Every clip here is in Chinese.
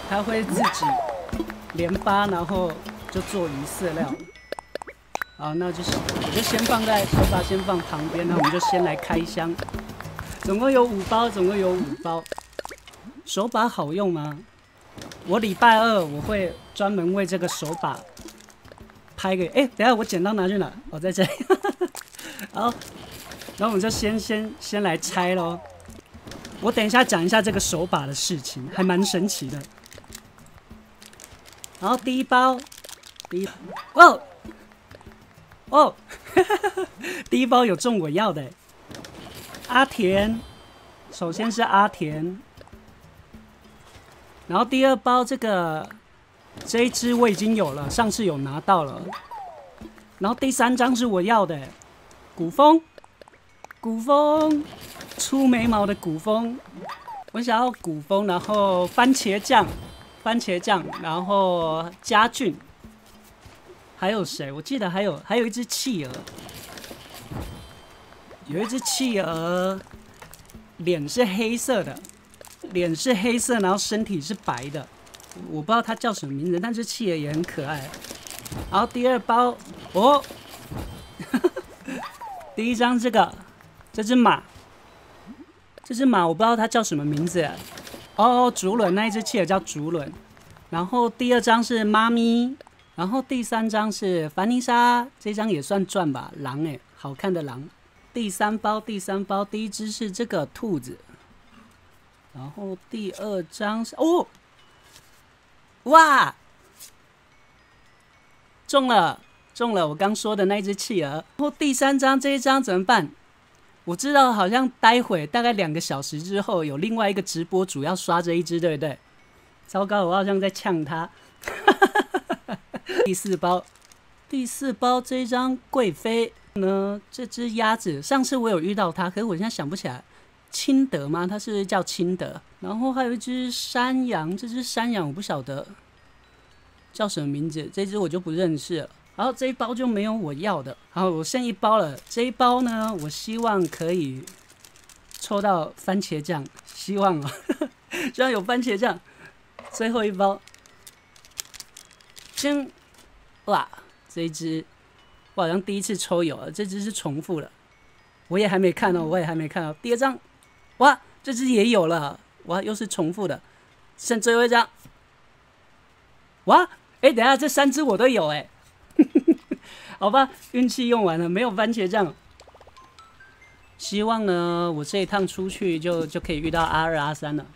它会自己连发，然后就做鱼饲料。好，那我就先放在手把先放旁边，那我们就先来开箱。总共有5包，总共有5包。手把好用吗？我礼拜2我会专门为这个手把拍个。等一下我剪刀拿去哪？哦，在这里。好，然后我们就先来拆咯。我等一下讲一下这个手把的事情，还蛮神奇的。然后第一包，哦，第一包有中我要的，阿田，首先是阿田，然后第2包这一只我已经有了，上次有拿到了，然后第3张是我要的，古风，粗眉毛的古风，我想要古风，然后番茄酱，然后家俊。还有谁？我记得还有一只企鹅，有一只企鹅，脸是黑色的，然后身体是白的，我不知道它叫什么名字，但是企鹅也很可爱。然后第2包，哦，第1张这只马我不知道它叫什么名字，哦，竹轮，那一只企鹅叫竹轮。然后第2张是妈咪。然后第3张是凡妮莎，这张也算赚吧，狼好看的狼。第3包，第1只是这个兔子，然后第2张是哇，中了，我刚说的那一只企鹅。然后第3张这一张怎么办？我知道好像待会大概2个小时之后有另外一个直播主要刷这一只，对不对？糟糕，我好像在呛他。第4包这一张贵妃呢？这只鸭子，上次我有遇到它，可是我现在想不起来，清德吗？它是叫清德。然后还有一只山羊，这只山羊我不晓得叫什么名字，这只我就不认识了。然后这一包就没有我要的，好，我剩1包了。这一包呢，我希望可以抽到番茄酱，希望有番茄酱。最后1包，哇，这一只我好像第一次抽有了，这只是重复了，我也还没看哦。第2张，哇，这只也有了，哇，又是重复的，剩最后1张，哇，等一下这3只我都有好吧，运气用完了，没有番茄酱。希望呢，我这一趟出去就可以遇到R2、R3了。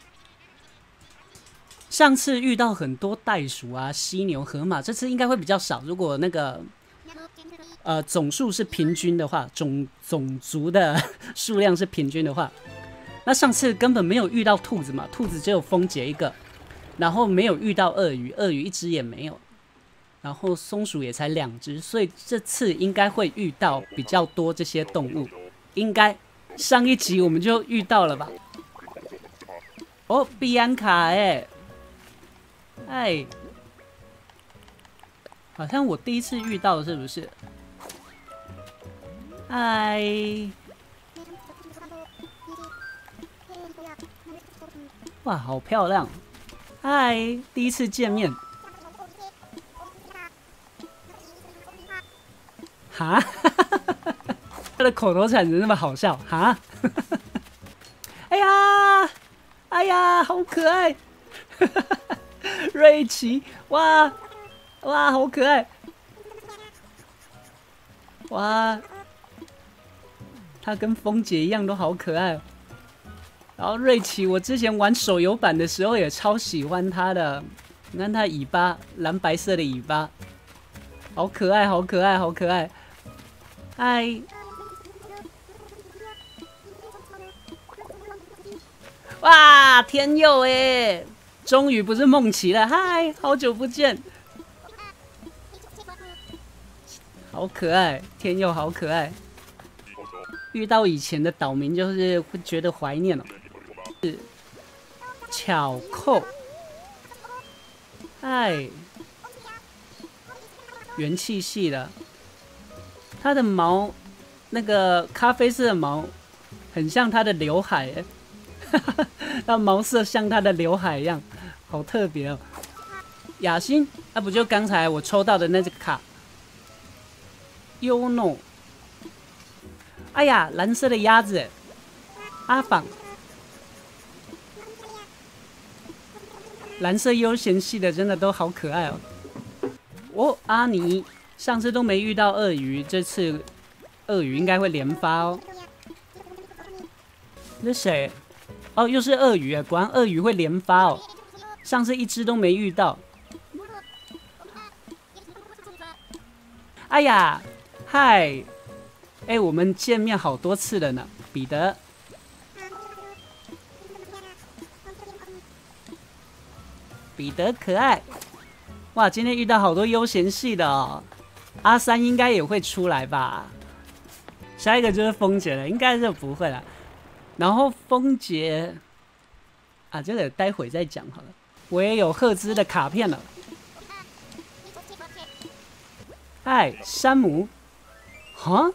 上次遇到很多袋鼠啊、犀牛、河马，这次应该会比较少。如果那个总数是平均的话，种族的数量是平均的话，那上次根本没有遇到兔子嘛，兔子只有丰杰1个，然后没有遇到鳄鱼1只也没有，然后松鼠也才2只，所以这次应该会遇到比较多这些动物。应该上一集我们就遇到了吧？哦，碧安卡好像我第一次遇到，是不是？哇，好漂亮！第一次见面。哈，他的口头禅怎么那么好笑？哈，哎呀，好可爱！瑞奇，哇，好可爱！哇，他跟丰姐一样都好可爱。然后瑞奇，我之前玩手游版的时候也超喜欢他的，你看他尾巴，蓝白色的尾巴，好可爱，好可爱，好可爱！哇，天佑终于不是梦琪了，好久不见，好可爱，天佑好可爱。遇到以前的岛民，就是会觉得怀念哦。是巧扣，元气系的，它的毛，那个咖啡色的毛，很像它的刘海它毛色像它的刘海一样， 好特别哦。雅欣，那不就刚才我抽到的那只卡 ？Uno。哎呀，蓝色的鸭子，阿仿。蓝色悠闲系的真的都好可爱哦。哦，阿尼，上次都没遇到鳄鱼，这次鳄鱼应该会连发哦。这谁？哦，又是鳄鱼哎！果然鳄鱼会连发哦。上次一只都没遇到。哎呀，嗨！哎，我们见面好多次了呢，彼得。彼得可爱。哇，今天遇到好多悠闲系的哦。阿三应该也会出来吧？下一个就是风姐了，应该是不会了。然后风姐啊，这个待会再讲好了。我也有赫兹的卡片了。嗨，山姆。哈？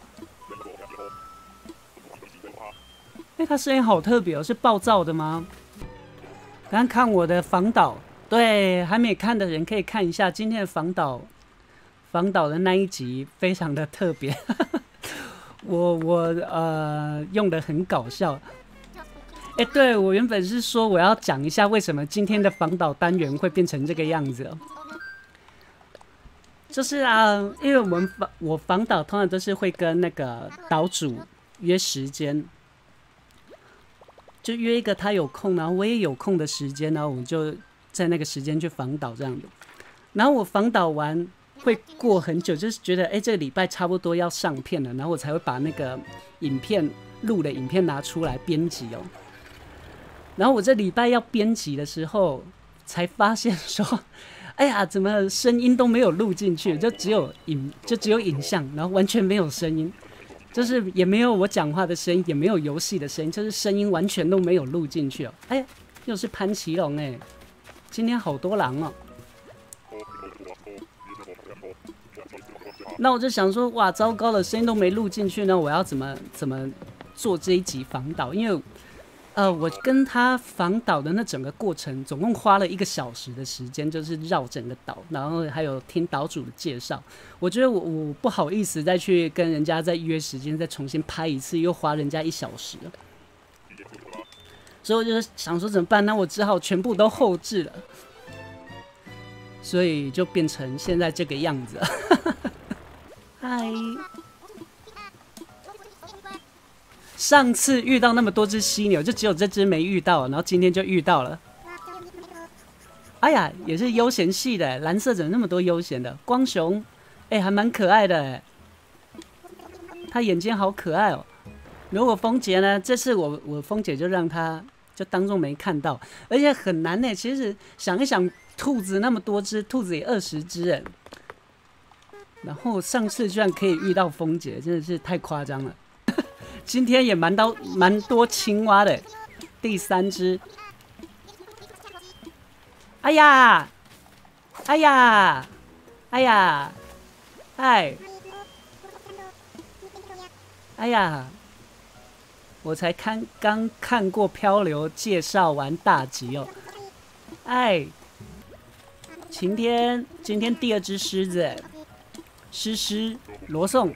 哎，他声音好特别哦，是暴躁的吗？刚刚看我的访导，对，还没看的人可以看一下今天的访导的那一集，非常的特别。我用的很搞笑。哎，对，我原本是说我要讲一下为什么今天的访导单元会变成这个样子哦。就是啊，因为我访导通常都是会跟那个岛主约时间，就约一个他有空，然后我也有空的时间，然后我们就在那个时间去访导这样的。然后我访导完会过很久，就是觉得哎，这个礼拜差不多要上片了，然后我才会把那个录的影片拿出来编辑哦。然后我这礼拜要编辑的时候，才发现说，哎呀，怎么声音都没有录进去，就只有影像，然后完全没有声音，就是也没有我讲话的声音，也没有游戏的声音，就是声音完全都没有录进去哦。哎，又是潘奇龙哎，今天好多狼哦。那我就想说，哇，糟糕了，声音都没录进去呢，我要怎么做这一集访导？因为我跟他访导的那整个过程，总共花了1个小时的时间，就是绕整个岛，然后还有听岛主的介绍。我觉得我不好意思再去跟人家再约时间，再重新拍一次，又花人家1小时了。所以我就想说怎么办？那我只好全部都后置了，所以就变成现在这个样子。嗨。上次遇到那么多只犀牛，就只有这只没遇到，然后今天就遇到了。哎呀，也是悠闲系的，蓝色怎么那么多悠闲的？光雄，哎，还蛮可爱的哎，他眼睛好可爱哦。如果风姐呢，这次我风姐就让他就当作没看到，而且很难呢。其实想一想，兔子那么多只，兔子也20只哎，然后上次居然可以遇到风姐，真的是太夸张了。今天也蛮多青蛙的，第3只。哎呀，哎呀，哎呀，嗨，哎呀，我才刚看过漂流介绍完大集哦。哎，今天第2只狮子，狮罗宋。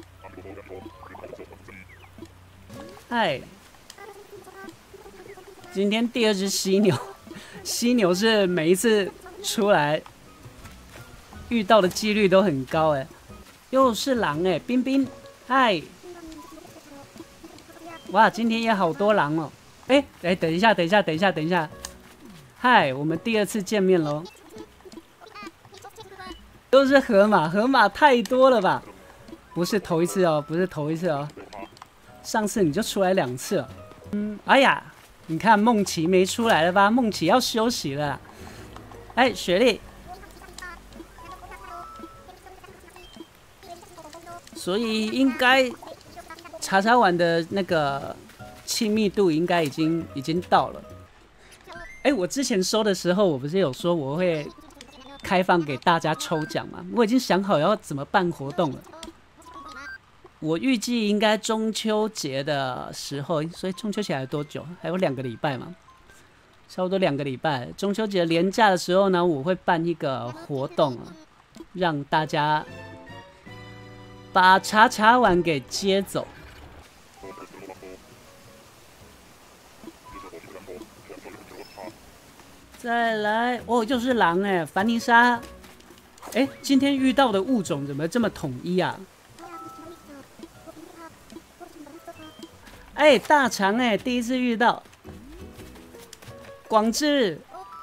嗨，今天第2只犀牛，犀牛是每一次出来遇到的几率都很高哎，又是狼哎，冰冰，嗨，哇，今天也好多狼哦，哎，等一下，嗨，我们第2次见面喽，都是河马太多了吧？不是头一次哦，上次你就出来2次了，哎呀，你看梦琪没出来了吧？梦琪要休息了啦。哎，雪莉，所以应该茶碗的那个亲密度应该已经到了。哎，我之前收的时候，我不是有说我会开放给大家抽奖吗？我已经想好要怎么办活动了。我预计应该中秋节的时候，所以中秋节还有多久？还有2个礼拜嘛。 差不多2个礼拜。中秋节连假的时候呢，我会办一个活动，让大家把茶茶碗给接走。再来，哦，又是狼哎，凡妮莎。哎，今天遇到的物种怎么这么统一啊？哎，大肠哎，第一次遇到。广志，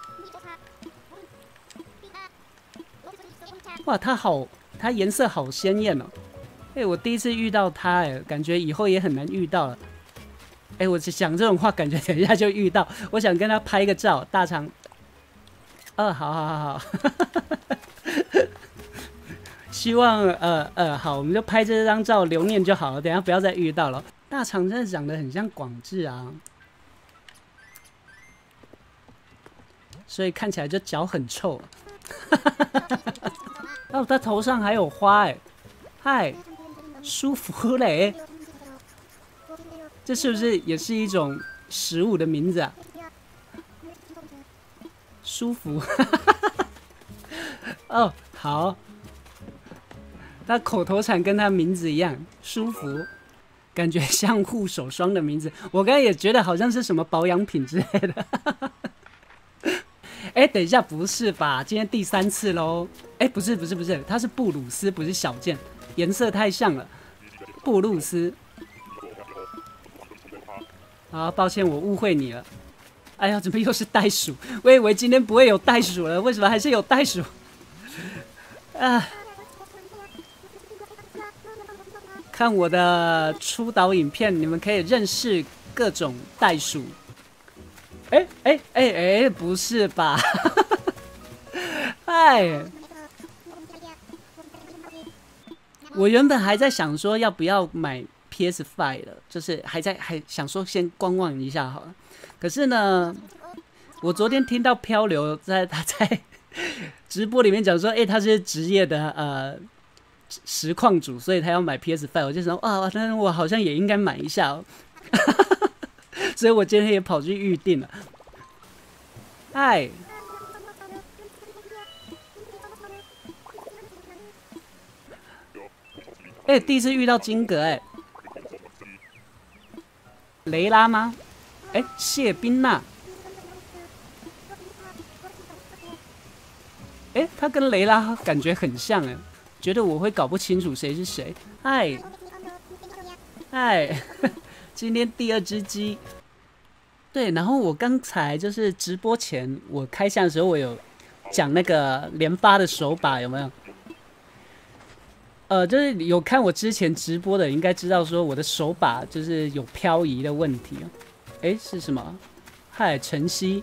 哇，它颜色好鲜艳哦。哎，我第一次遇到它，哎，感觉以后也很难遇到了。哎，我讲这种话，感觉等一下就遇到。我想跟它拍个照，大肠。好。希望好，我们就拍这张照留念就好了，等一下不要再遇到了。大肠真的长得很像广志啊，所以看起来就脚很臭。哦，他头上还有花哎，嗨，舒芙蕾，这是不是也是一种食物的名字啊？舒服。哦，好。他口头禅跟他名字一样，舒服，感觉像护手霜的名字。我刚才也觉得好像是什么保养品之类的。哎，等一下，不是吧？今天第3次喽。哎，不是，它是布鲁斯，不是小健，颜色太像了。布鲁斯。好，抱歉，我误会你了。哎呀，怎么又是袋鼠？我以为今天不会有袋鼠了，为什么还是有袋鼠？啊！看我的出导影片，你们可以认识各种袋鼠。哎，不是吧？哎，我原本还在想说要不要买 PS5 了，就是还想说先观望一下好了。可是呢，我昨天听到漂流他在直播里面讲说，哎，他是职业的实况主，所以他要买 PS5，我就想啊，那我好像也应该买一下哦。所以我今天也跑去预定了。嗨，哎，第一次遇到金格哎，雷拉吗？哎，谢宾娜。哎，他跟雷拉感觉很像哎，觉得我会搞不清楚谁是谁。嗨，今天第2只鸡。对，然后我刚才就是直播前我开箱的时候，我有讲那个连发的手把有没有？就是有看我之前直播的，应该知道说我的手把就是有漂移的问题。哎，是什么？嗨，晨曦。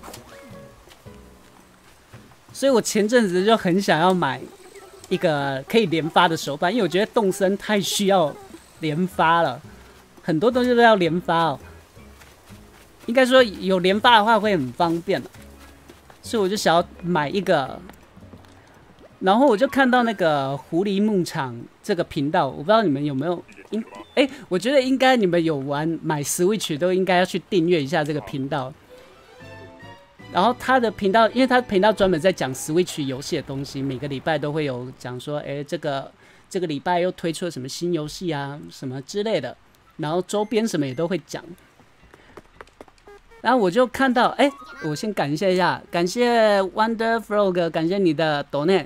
所以我前阵子就很想要买一个可以连发的手把，因为我觉得动森太需要连发了，很多东西都要连发哦。应该说有连发的话会很方便，所以我就想要买一个。然后我就看到那个狐狸牧场这个频道，我不知道你们有没有我觉得应该你们有买 Switch 都应该要去订阅一下这个频道。然后他的频道，因为他频道专门在讲 Switch 游戏的东西，每个礼拜都会有讲说，哎，这个礼拜又推出了什么新游戏啊，什么之类的，然后周边什么也都会讲。然后我就看到，哎，我先感谢一下，感谢 Wonder Frog， 感谢你的 donate。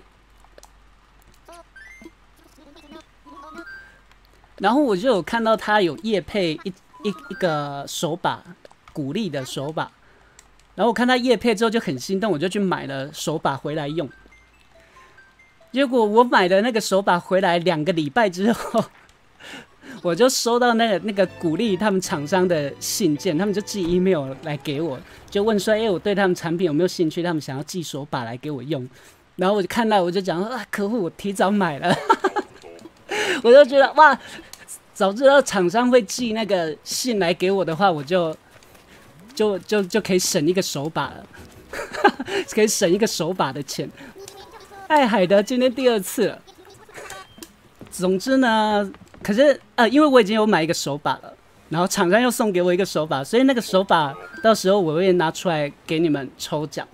然后我就有看到他有业配一个手把，鼓励的手把。然后我看他业配之后就很心动，我就去买了手把回来用。结果我买的那个手把回来2个礼拜之后，我就收到那个鼓励他们厂商的信件，他们就寄 email 来给我，就问说，哎，我对他们产品有没有兴趣？他们想要寄手把来给我用。然后我就看到，我就讲说，啊，可恶，我提早买了。我就觉得哇，早知道厂商会寄那个信来给我的话，我就可以省一个手把了，可以省一个手把的钱。哎，海德今天第2次了。总之呢，可是因为我已经有买一个手把了， 然后厂商又送给我一个手把，所以那个手把到时候我会拿出来给你们抽奖，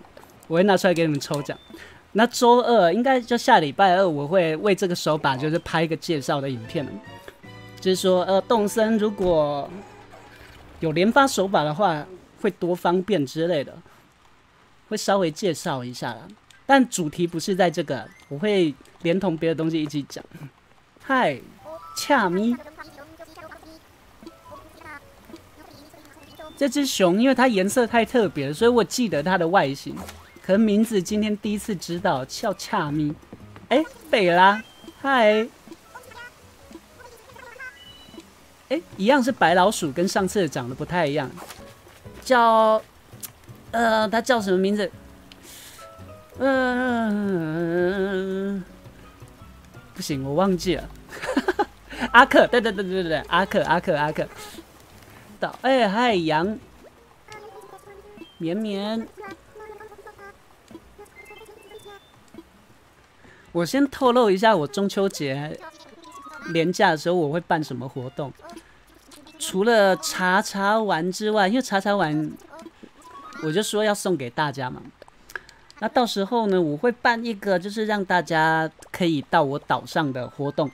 那周二应该就下礼拜二，我会为这个手把就是拍一个介绍的影片，就是说动森如果有连发手把的话，会多方便之类的，会稍微介绍一下啦。但主题不是在这个，我会连同别的东西一起讲。嗨，恰咪。这只熊，因为它颜色太特别了，所以我记得它的外形。可能名字今天第一次知道，叫恰咪。哎，贝拉，嗨。哎，一样是白老鼠，跟上次长得不太一样。叫，它叫什么名字？不行，我忘记了。阿克，对，阿克。哎，嗨，羊，绵绵。我先透露一下，我中秋节连假的时候我会办什么活动。除了茶丸之外，因为茶丸我就说要送给大家嘛。那到时候呢，我会办一个就是让大家可以到我岛上的活动。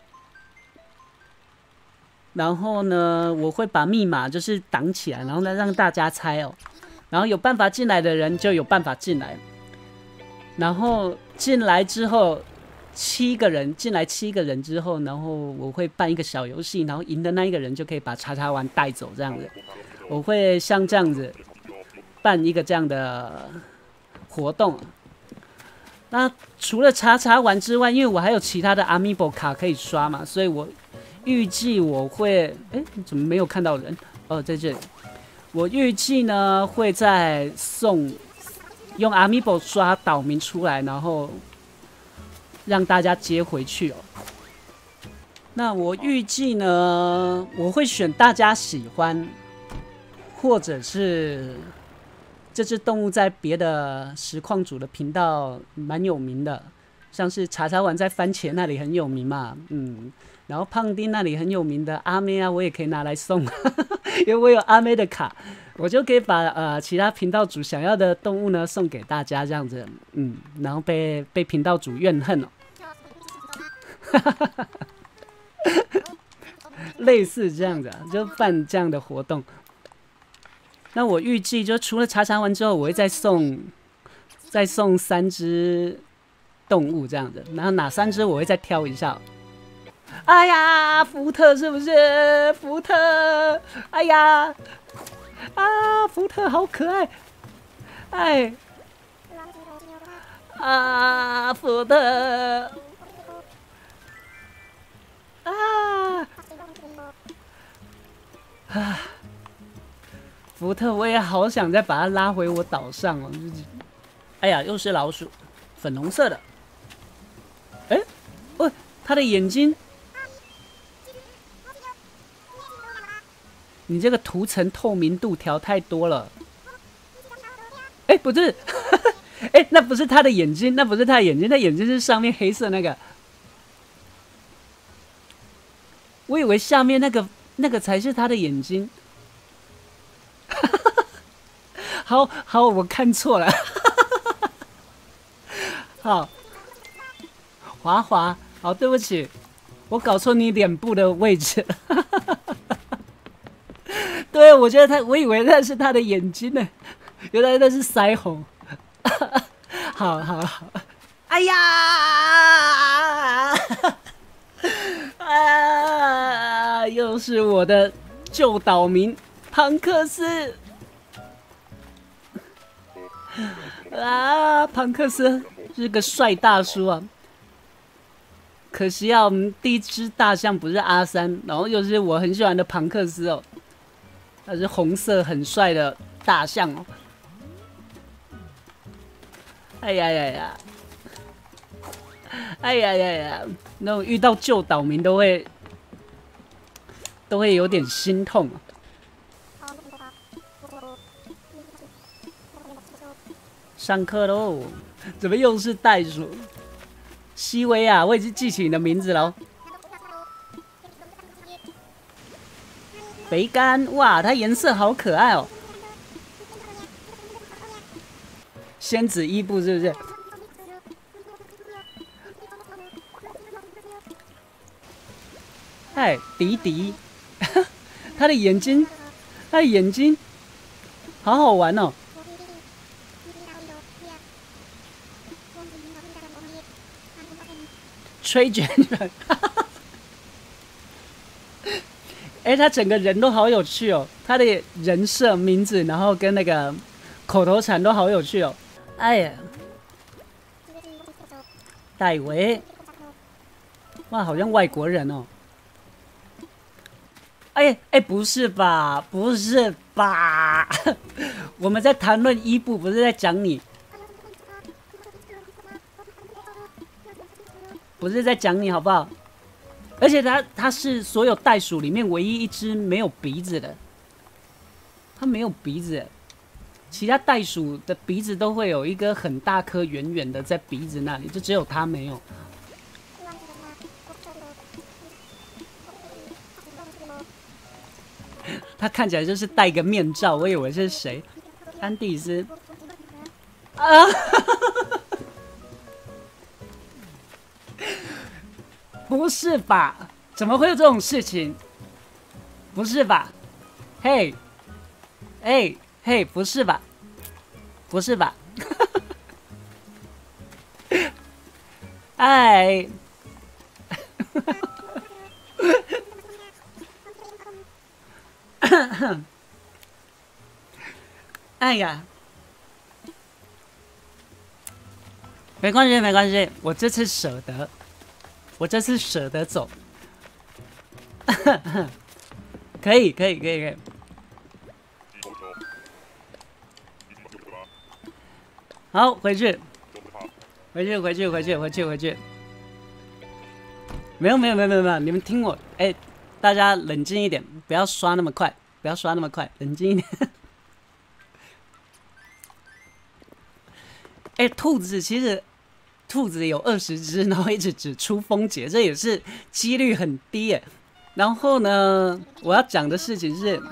然后呢，我会把密码就是挡起来，然后呢让大家猜哦。然后有办法进来的人就有办法进来。然后进来之后，7个人进来7个人之后，然后我会办一个小游戏，然后赢的那一个人就可以把茶丸带走，这样子。我会像这样子办一个这样的活动。那除了茶丸之外，因为我还有其他的 Amiibo 卡可以刷嘛，所以我预计我会，怎么没有看到人？哦，在这里。我预计呢会再用 Amiibo 刷岛民出来，然后让大家接回去哦。那我预计呢，我会选大家喜欢，或者是这只动物在别的实况组的频道蛮有名的，像是茶丸在番茄那里很有名嘛，然后胖丁那里很有名的阿妹啊，我也可以拿来送，因为我有阿妹的卡，我就可以把其他频道主想要的动物呢送给大家这样子，然后被频道主怨恨哦，类似这样子啊，就办这样的活动。那我预计就除了茶丸之后，我会再送3只动物这样子，然后哪3只我会再挑一下哦。哎呀，福特是不是？福特，哎呀，福特好可爱，哎，福特，福特，我也好想再把它拉回我岛上哦。哎呀，又是老鼠，粉红色的。它的眼睛。你这个涂层透明度调太多了。不是，那不是他的眼睛，那眼睛是上面黑色那个。我以为下面那个才是他的眼睛。好，我看错了。好，滑，好，对不起，我搞错你脸部的位置了。对，我以为那是他的眼睛呢，原来那是腮红。好，哎呀，又是我的旧岛民庞克斯庞克斯是个帅大叔啊。可惜我们第一只大象不是阿三，然后又是我很喜欢的庞克斯哦。它是红色很帅的大象哦！哎呀，那种遇到旧岛民都会有点心痛啊。上课喽！怎么又是袋鼠？西维亚，我已经记起你的名字了。 肥甘，哇，它颜色好可爱哦。仙子伊布是不是？哎，迪迪，他的眼睛，好好玩哦。吹卷人，哎，他整个人都好有趣哦，他的人设、名字，然后跟那个口头禅都好有趣哦。哎呀，戴维，哇，好像外国人哦。哎，不是吧？不是吧？我们在谈论伊布，不是在讲你，不是在讲你，好不好？而且它是所有袋鼠里面唯一一只没有鼻子的，它没有鼻子，其他袋鼠的鼻子都会有一个很大颗圆圆的在鼻子那里，就只有它没有。他看起来就是戴个面罩，我以为是谁？安蒂斯啊！不是吧？怎么会有这种事情？不是吧？嘿，哎嘿，不是吧？不是吧？哎，哎呀，没关系，没关系，我这次舍得，我这次舍得走。可以，可以，可以，可以。好，回去，回去，回去，回去，回去，回去。没有，没有，没有，没有，没有，你们听我，哎，大家冷静一点，不要刷那么快，不要刷那么快，冷静一点。哎，兔子其实，兔子有20只，然后一直只出丰杰，这也是几率很低耶。然后呢，我要讲的事情是，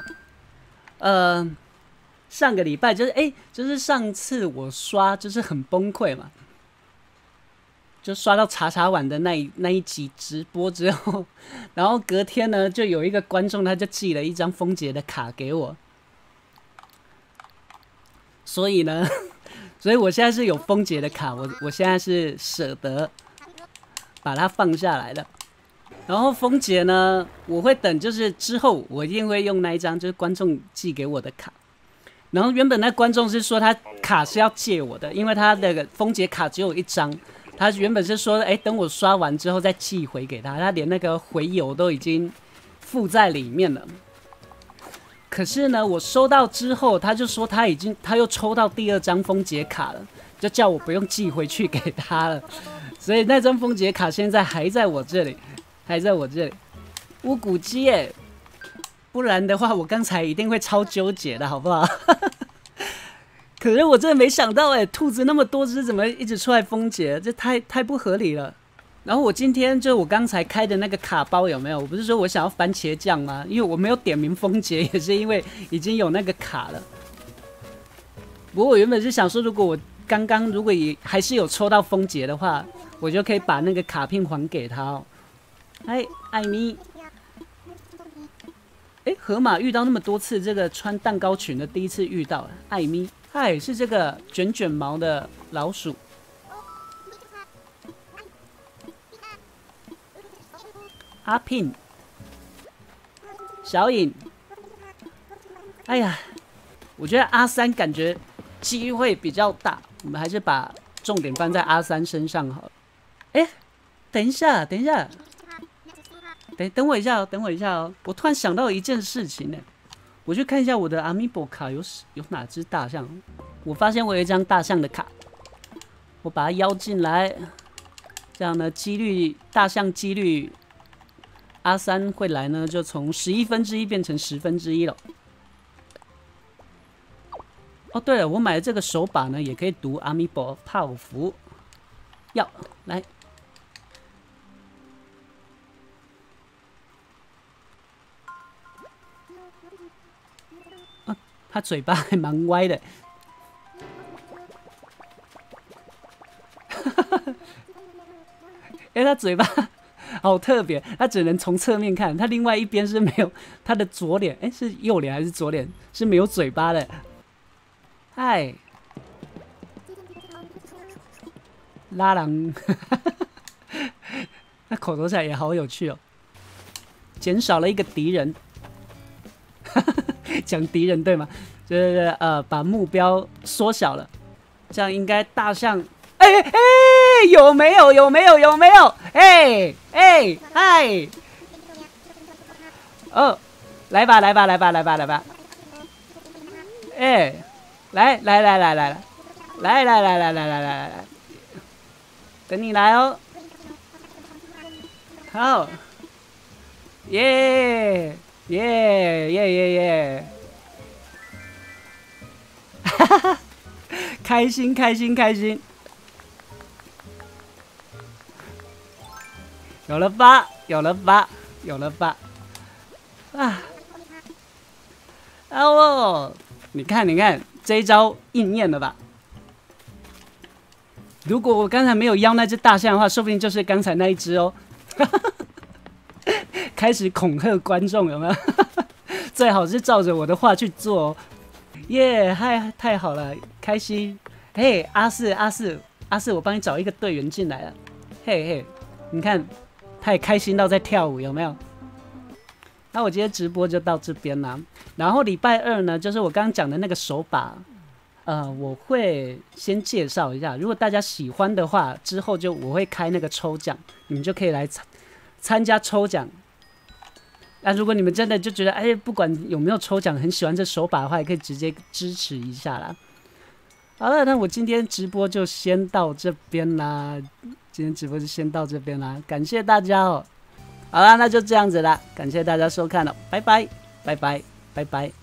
上个礼拜就是上次我刷就是很崩溃嘛，就刷到查查碗的那一集直播之后，然后隔天呢，就有一个观众他就寄了一张丰杰的卡给我，所以呢，所以我现在是有丰杰的卡，我现在是舍得把它放下来的。然后丰杰呢，我会等，就是之后我一定会用那一张，就是观众寄给我的卡。然后原本那观众是说他卡是要借我的，因为他的丰杰卡只有1张，他原本是说，哎，等我刷完之后再寄回给他，他连那个回邮都已经附在里面了。可是呢，我收到之后，他就说他又抽到第2张丰杰卡了，就叫我不用寄回去给他了。所以那张丰杰卡现在还在我这里，还在我这里。乌骨鸡耶！不然的话，我刚才一定会超纠结的，好不好？可是我真的没想到，哎，兔子那么多只，怎么一直出来丰杰？这太不合理了。然后我今天就我刚才开的那个卡包有没有？我不是说我想要番茄酱吗？因为我没有点名丰杰，也是因为已经有那个卡了。不过我原本是想说，如果我刚刚如果也还是有抽到丰杰的话，我就可以把那个卡片还给他哦。嗨，艾米。哎，河马遇到那么多次，这个穿蛋糕裙的第一次遇到艾米。嗨，是这个卷卷毛的老鼠。阿聘，小颖。哎呀，我觉得阿三感觉机会比较大，我们还是把重点放在阿三身上好了。哎，等一下，等一下。等我一下哦，等我一下哦！我突然想到一件事情呢，我去看一下我的 Amiibo 卡有哪只大象。我发现我有一张大象的卡，我把它邀进来，这样呢，大象几率阿三会来呢，就从1/11变成1/10了。哦，对了，我买的这个手把呢，也可以读 Amiibo 泡芙。要来。 他嘴巴还蛮歪的。哎，他嘴巴好特别，他只能从侧面看，他另外一边是没有，他的左脸，哎，是右脸还是左脸是没有嘴巴的。嗨，拉郎，那口头禅也好有趣哦，减少了一个敌人。讲敌人对吗？就是把目标缩小了，这样应该大象。哎哎，有没有？有没有？有没有？哎哎嗨！哦，来吧来吧来吧来吧来吧！哎，来来来来来来来来来来来来来来，等你来哦。好，耶耶耶耶耶！哈哈，开心开心开心！有了吧，有了吧，有了吧！啊！哦，你看，你看，这一招应验了吧？如果我刚才没有邀那只大象的话，说不定就是刚才那一只哦。开始恐吓观众，有没有？最好是照着我的话去做哦。耶，嗨，太好了，开心！嘿，阿四，阿四，阿四，我帮你找一个队员进来了。嘿嘿，你看。他也开心到在跳舞，有没有？那我今天直播就到这边啦。然后礼拜二呢，就是我刚刚讲的那个手把，我会先介绍一下。如果大家喜欢的话，之后我会开那个抽奖，你们就可以来参加抽奖。那如果你们真的就觉得，哎，不管有没有抽奖，很喜欢这手把的话，也可以直接支持一下啦。好了，那我今天直播就先到这边啦。今天直播就先到这边啦，感谢大家哦。好啦，那就这样子啦，感谢大家收看了，拜拜，拜拜，拜拜。